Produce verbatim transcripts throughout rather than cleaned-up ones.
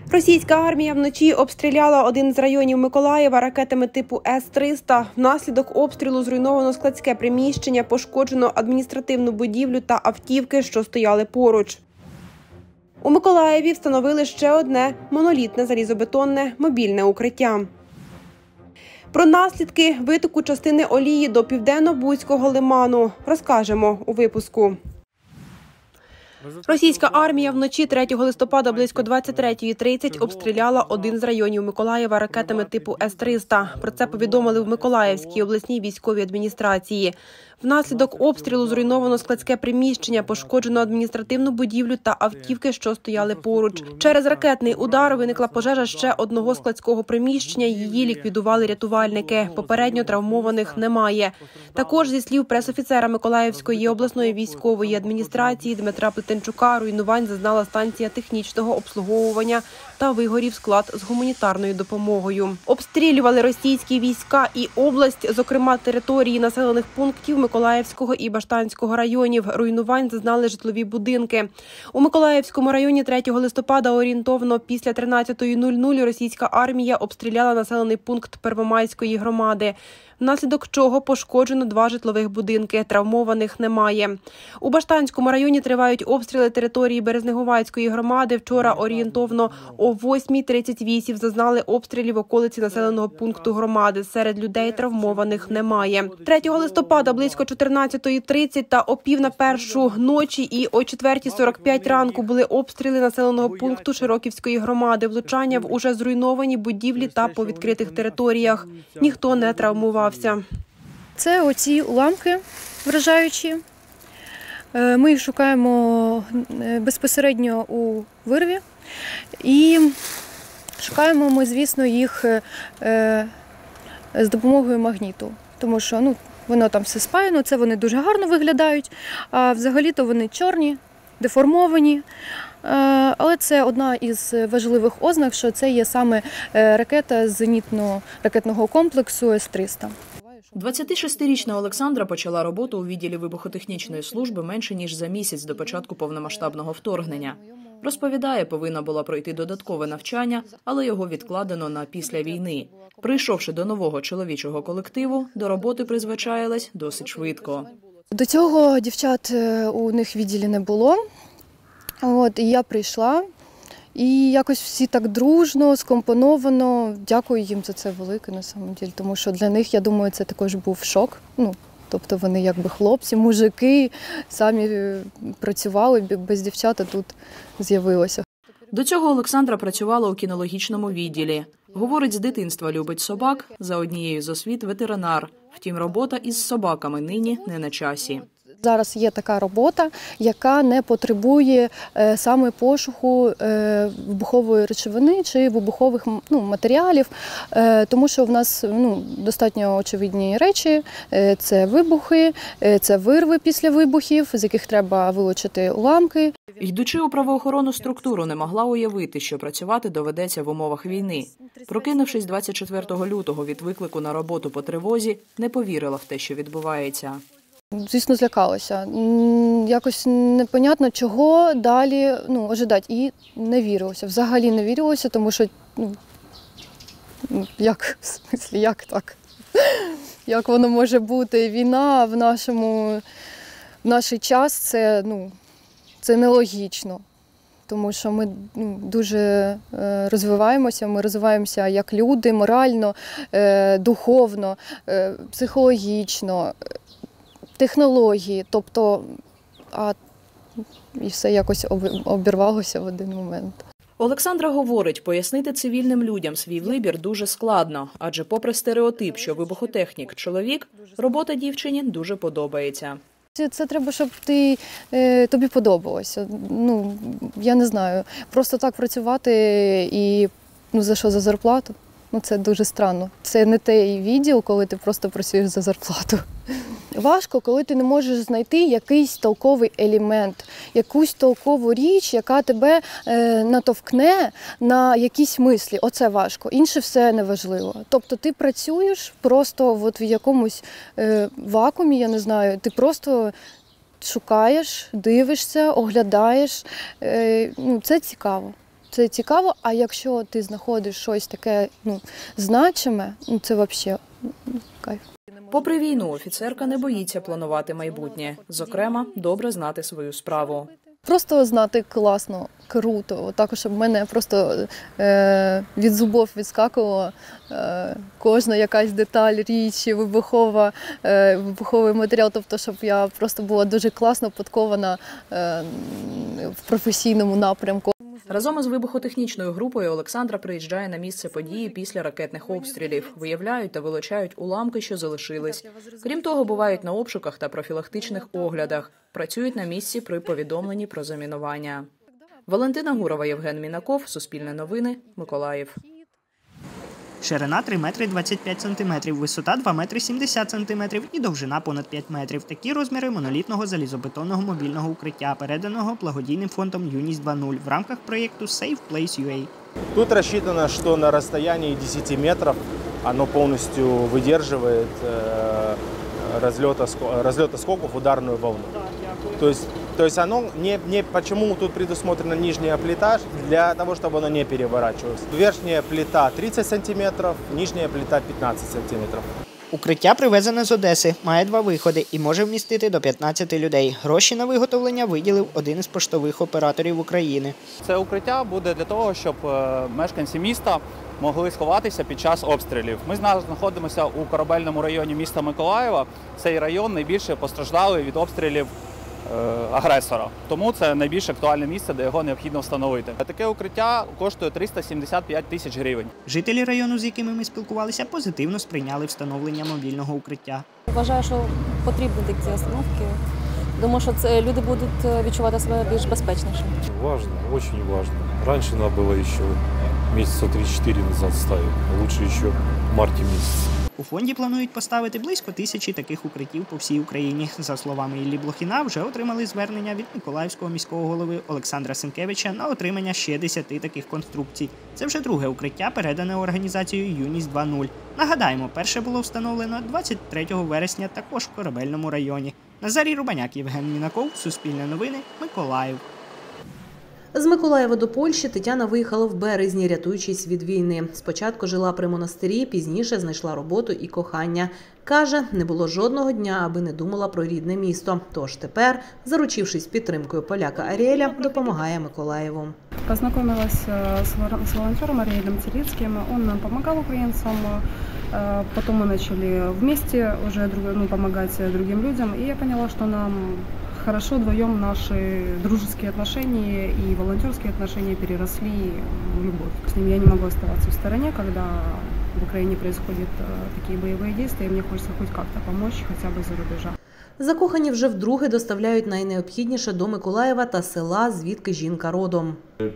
Російська армія вночі обстріляла один з районів Миколаєва ракетами типу С триста. Внаслідок обстрілу зруйновано складське приміщення, пошкоджено адміністративну будівлю та автівки, що стояли поруч. У Миколаєві встановили ще одне монолітне залізобетонне мобільне укриття. Про наслідки витоку частини олії до Південно-Бузького лиману розкажемо у випуску. Російська армія вночі третього листопада близько двадцять третьої тридцять обстріляла один з районів Миколаєва ракетами типу С триста. Про це повідомили в Миколаївській обласній військовій адміністрації. Внаслідок обстрілу зруйновано складське приміщення, пошкоджено адміністративну будівлю та автівки, що стояли поруч. Через ракетний удар виникла пожежа ще одного складського приміщення, її ліквідували рятувальники. Попередньо травмованих немає. Також, зі слів пресофіцера Миколаївської обласної військової адміністрації Дмитра Плетенчука, руйнувань зазнала станція технічного обслуговування та вигорів склад з гуманітарною допомогою. Обстрілювали російські війська і область, зокрема території населених пунктів Миколаївського і Баштанського районів. Руйнувань зазнали житлові будинки. У Миколаївському районі третього листопада орієнтовно після тринадцятої нуль нуль російська армія обстріляла населений пункт Первомайської громади, внаслідок чого пошкоджено два житлових будинки, травмованих немає. У Баштанському районі тривають обстріли території Березнеговацької громади. Вчора орієнтовно о восьмій тридцять вісім зазнали обстрілів околиці населеного пункту громади. Серед людей травмованих немає. третього листопада близько чотирнадцятої тридцять та о пів на першу ночі і о четвертій сорок п'ять ранку були обстріли населеного пункту Широківської громади. Влучання в уже зруйновані будівлі та по відкритих територіях. Ніхто не травмував. Це оці уламки вражаючі. Ми їх шукаємо безпосередньо у вирві і шукаємо ми, звісно, їх з допомогою магніту, тому що ну, воно там все спаяно, це вони дуже гарно виглядають, а взагалі-то вони чорні, деформовані. Але це одна із важливих ознак, що це є саме ракета з зенітно-ракетного комплексу С триста. двадцятишестирічна Олександра почала роботу у відділі вибухотехнічної служби менше ніж за місяць до початку повномасштабного вторгнення. Розповідає, повинна була пройти додаткове навчання, але його відкладено на після війни. Прийшовши до нового чоловічого колективу, до роботи призвичаїлась досить швидко. До цього дівчат у них в відділі не було. От, і я прийшла, і якось всі так дружно, скомпоновано. Дякую їм за це велике, на самом деле, тому що для них, я думаю, це також був шок. Ну, тобто вони якби хлопці, мужики, самі працювали, без дівчата тут з'явилося. До цього Олександра працювала у кінологічному відділі. Говорить, з дитинства любить собак, за однією з освіт – ветеринар. Втім, робота із собаками нині не на часі. Зараз є така робота, яка не потребує е, саме пошуку е, вибухової речовини чи вибухових ну, матеріалів, е, тому що в нас ну, достатньо очевидні речі. Е, це вибухи, е, це вирви після вибухів, з яких треба вилучити уламки. Йдучи у правоохоронну структуру, не могла уявити, що працювати доведеться в умовах війни. Прокинувшись двадцять четвертого лютого від виклику на роботу по тривозі, не повірила в те, що відбувається. Звісно, злякалася. Якось непонятно, чого далі ну, ожидати. І не вірилося. Взагалі не вірилося, тому що, ну, як, в смислі, як так? Як воно може бути? Війна в нашому, в наш час, це, ну, це нелогічно. Тому що ми ну, дуже розвиваємося, ми розвиваємося як люди, морально, духовно, психологічно, технології, тобто, а і все якось обірвалося в один момент. Олександра говорить, пояснити цивільним людям свій вибір дуже складно, адже попри стереотип, що вибухотехнік – чоловік, робота дівчині дуже подобається. Це, це треба, щоб ти, е, тобі подобалося. Ну, я не знаю, просто так працювати і ну, за що, за зарплату? Ну, це дуже странно. Це не той відділ, коли ти просто працюєш за зарплату. Важко, коли ти не можеш знайти якийсь толковий елемент, якусь толкову річ, яка тебе е, натовкне на якісь мислі. Оце важко. Інше все неважливо. Тобто ти працюєш просто от в якомусь е, вакуумі, я не знаю, ти просто шукаєш, дивишся, оглядаєш. Е, ну, це цікаво. це цікаво, а якщо ти знаходиш щось таке, ну, значиме, ну, це взагалі кайф. Попри війну, офіцерка не боїться планувати майбутнє. Зокрема, добре знати свою справу. Просто знати класно, круто. Також щоб в мене просто е, від зубов відскакувала е, кожна якась деталь, річ, вибухова, е, вибуховий матеріал. Тобто, щоб я просто була дуже класно подкована е, в професійному напрямку. Разом із вибухотехнічною групою Олександра приїжджає на місце події після ракетних обстрілів. Виявляють та вилучають уламки, що залишились. Крім того, бувають на обшуках та профілактичних оглядах. Працюють на місці при повідомленні про замінування. Валентина Гурова, Євген Мінаков, Суспільне новини, Миколаїв. Ширина три метри двадцять п'ять сантиметрів, висота два метри сімдесят сантиметрів і довжина понад п'ять метрів. Такі розміри монолітного залізобетонного мобільного укриття, переданого благодійним фондом «Юність два нуль» в рамках проєкту Safe Place ю ей. Тут рассчитано, что на расстоянии десяти метров оно полностью выдерживает э, разлета, разлета скоков, ударную волну. То есть, то есть оно не, не почему тут предусмотрена нижняя плита, для того, чтобы она не переворачивалась. Верхняя плита тридцать сантиметров, нижняя плита пятнадцать сантиметров. Укриття привезене з Одеси, має два виходи і може вмістити до п'ятнадцяти людей. Гроші на виготовлення виділив один із поштових операторів України. Це укриття буде для того, щоб мешканці міста могли сховатися під час обстрілів. Ми зараз знаходимося у корабельному районі міста Миколаєва. Цей район найбільше постраждалий від обстрілів агресора. Тому це найбільш актуальне місце, де його необхідно встановити. Таке укриття коштує триста сімдесят п'ять тисяч гривень. Жителі району, з якими ми спілкувалися, позитивно сприйняли встановлення мобільного укриття. Вважаю, що потрібні такі установки, тому що це люди будуть відчувати себе більш безпечніше. Важно, дуже важно. Раніше треба було ще місяця три-чотири назад ставити, а лучше ще в марті місяці. У фонді планують поставити близько тисячі таких укриттів по всій Україні. За словами Іллі Блохіна, вже отримали звернення від Миколаївського міського голови Олександра Сенкевича на отримання ще десяти таких конструкцій. Це вже друге укриття, передане організацією «Юність два нуль». Нагадаємо, перше було встановлено двадцять третього вересня також в Корабельному районі. Назарій Рубаняк, Євген Мінаков, Суспільне новини, Миколаїв. З Миколаєва до Польщі Тетяна виїхала в березні, рятуючись від війни. Спочатку жила при монастирі, пізніше знайшла роботу і кохання. Каже, не було жодного дня, аби не думала про рідне місто. Тож тепер, заручившись підтримкою поляка Аріеля, допомагає Миколаєву. Познакомилась с волонтером Ариэлем Целицким. Он нам помогал украинцам. Потом мы начали вместе уже ну, помогать другим людям. И я поняла, что нам хорошо вдвоем наши дружеские отношения и волонтерские отношения переросли в любовь. С ним я не могу оставаться в стороне, когда в Украине происходят такие боевые действия, и мне хочется хоть как-то помочь, хотя бы за рубежа. Закохані вже вдруге доставляють найнеобхідніше до Миколаєва та села, звідки жінка родом.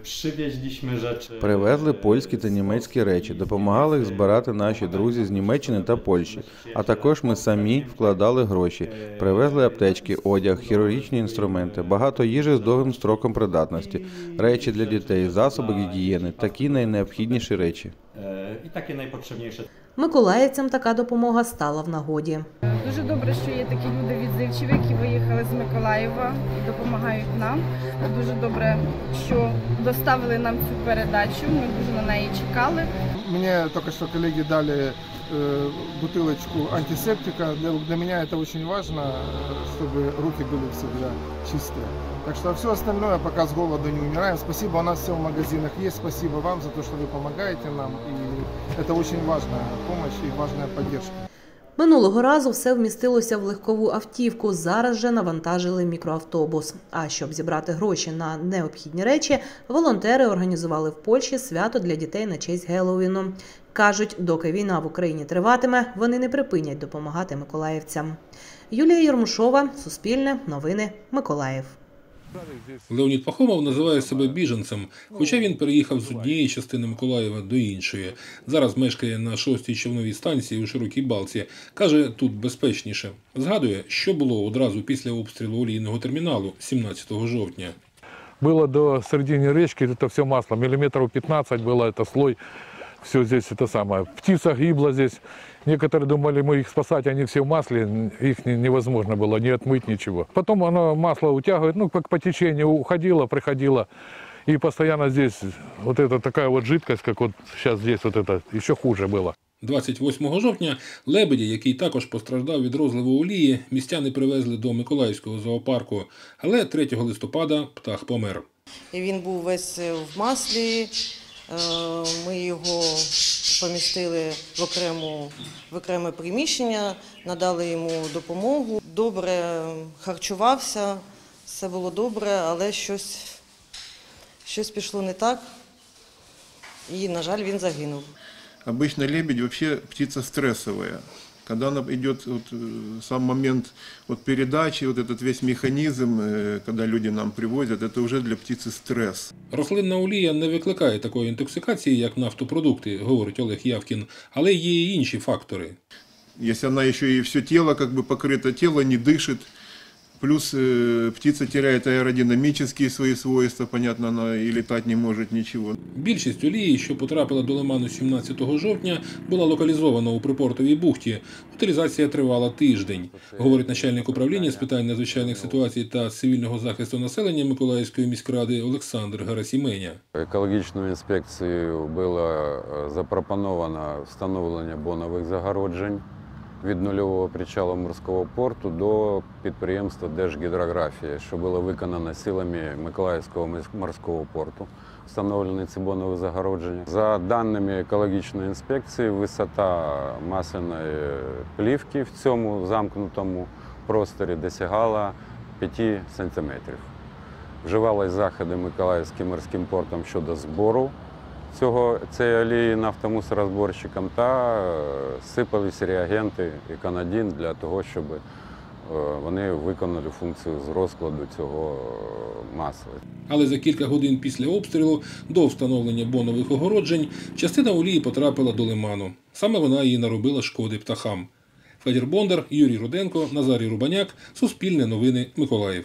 Привезли польські та німецькі речі, допомагали їх збирати наші друзі з Німеччини та Польщі. А також ми самі вкладали гроші. Привезли аптечки, одяг, хірургічні інструменти, багато їжі з довгим строком придатності, речі для дітей, засоби гігієни, такі найнеобхідніші речі. І такі найпотрібніші. Миколаївцям така допомога стала в нагоді. Дуже добре, що є такі люди відзивчиві, які виїхали з Миколаєва і допомагають нам. Дуже добре, що доставили нам цю передачу, ми дуже на неї чекали. Мені тільки що колеги дали бутылочку антисептика. Для, для меня это очень важно, чтобы руки были всегда чистые. Так что все остальное пока с голоду не умираем. Спасибо, у нас все в магазинах есть. Спасибо вам за то, что вы помогаете нам. И это очень важная помощь и важная поддержка. Минулого разу все вмістилося в легкову автівку, зараз же навантажили мікроавтобус. А щоб зібрати гроші на необхідні речі, волонтери організували в Польщі свято для дітей на честь Геловіну. Кажуть, доки війна в Україні триватиме, вони не припинять допомагати миколаївцям. Юлія Єрмушова, Суспільне, новини, Миколаїв. Леонід Пахомов називає себе біженцем, хоча він переїхав з однієї частини Миколаєва до іншої. Зараз мешкає на шостій човновій станції у Широкій Балці. Каже, тут безпечніше. Згадує, що було одразу після обстрілу олійного терміналу сімнадцятого жовтня. Було до середини річки, це все масло, міліметрів п'ятнадцять було, це слой. Все здесь это самое. Птица гибла здесь. Некоторые думали, мы их спасать, они все в масле. Их невозможно было не отмыть, ничего. Потом оно масло утягивает, ну, как по течению уходило, приходило. И постоянно здесь вот эта такая вот жидкость, как вот сейчас здесь вот это, еще хуже было. двадцять восьмого жовтня лебедя, який також постраждав від розливу олії, містяни привезли до Миколаївського зоопарку. Але третього листопада птах помер. Він був весь в маслі, ми його помістили в, окрему, в окреме приміщення, надали йому допомогу. Добре харчувався, все було добре, але щось, щось пішло не так і, на жаль, він загинув. Обычно лебедь вообще птица стрессовая. Когда она идет, вот, сам момент вот, передачи, вот этот весь механизм, когда люди нам привозят, это уже для птицы стресс. Рослинна олія не викликає такої інтоксикації, як нафтопродукти, говорить Олег Явкін, але є і інші фактори. Если она еще и все тело как бы покрыто, тело не дышит, плюс э, птица теряет аэродинамические свои свойства, понятно, она и летать не может, ничего. Більшість олії, що потрапила до лиману сімнадцятого жовтня, була локалізована у припортовій бухті. Утилізація тривала тиждень, говорить начальник управління з питань надзвичайних ситуацій та цивільного захисту населення Миколаївської міськради Олександр Гарасіменя. Екологічною інспекцією було запропоновано встановлення бонових загороджень від нульового причалу морського порту до підприємства Держгідрографії, що було виконано силами Миколаївського морського порту. Встановлені ці бонові загородження. За даними екологічної інспекції, висота масляної плівки в цьому замкнутому просторі досягала п'яти сантиметрів. Вживались заходи Миколаївським морським портом щодо збору цього, цієї олії нафтомусорозборщикам та сипались реагенти Еконадін для того, щоб вони виконали функцію з розкладу цього масла. Але за кілька годин після обстрілу, до встановлення бонових огороджень, частина олії потрапила до лиману. Саме вона її наробила шкоди птахам. Федір Бондар, Юрій Руденко, Назарій Рубаняк, Суспільне новини, Миколаїв.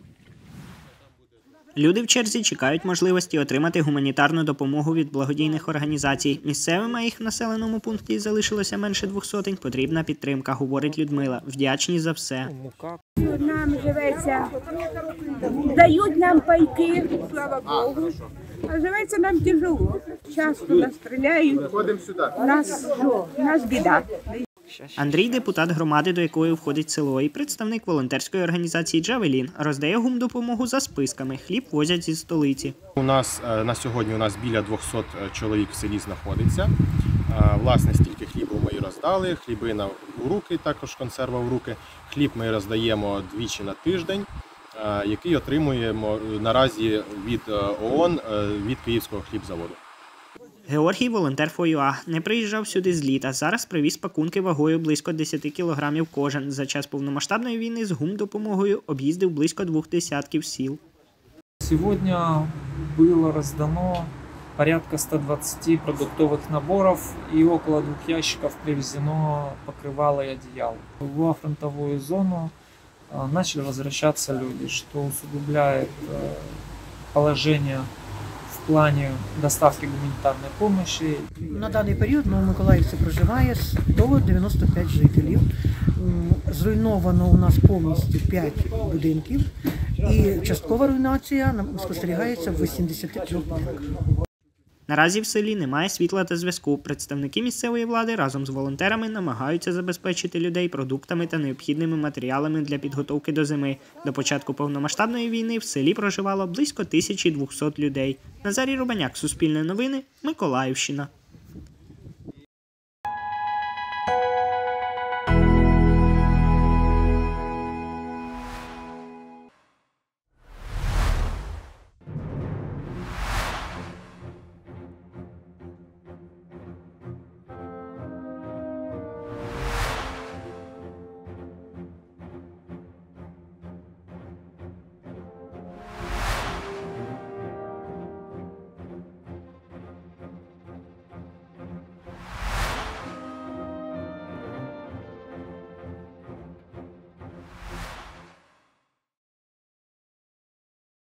Люди в черзі чекають можливості отримати гуманітарну допомогу від благодійних організацій. Місцевим, а їх в населеному пункті залишилося менше двох сотень, потрібна підтримка, говорить Людмила. Вдячні за все. Нам живеться, дають нам пайки, слава Богу. А живеться нам тяжело. Часто нас стріляють, нас, нас біда. Андрій – депутат громади, до якої входить село, і представник волонтерської організації «Джавелін». Роздає гумдопомогу за списками. Хліб возять зі столиці. У нас на сьогодні у нас біля двохсот чоловік в селі знаходиться. Власне, стільки хлібу ми і роздали. Хлібина в руки, також консерва в руки. Хліб ми роздаємо двічі на тиждень, який отримуємо наразі від ООН, від Київського хлібзаводу. Георгій – волонтер ФОЮА. Не приїжджав сюди з літа. Зараз привіз пакунки вагою близько десяти кілограмів кожен. За час повномасштабної війни з гумдопомогою об'їздив близько двох десятків сіл. Сьогодні було роздано порядка ста двадцати продуктових наборів і около двох ящиків привезено покривало і одеяло. В фронтову зону почали повертатися люди, що усугубляє положення в плані доставки гуманітарної допомоги. На даний період в Новомиколаївці проживає сто дев'яносто п'ять жителів. Зруйновано у нас повністю п'ять будинків і часткова руйнація спостерігається в вісімдесяти трьох будинках. Наразі в селі немає світла та зв'язку. Представники місцевої влади разом з волонтерами намагаються забезпечити людей продуктами та необхідними матеріалами для підготовки до зими. До початку повномасштабної війни в селі проживало близько тисячі двохсот людей. Назарій Рубаняк, Суспільне новини, Миколаївщина.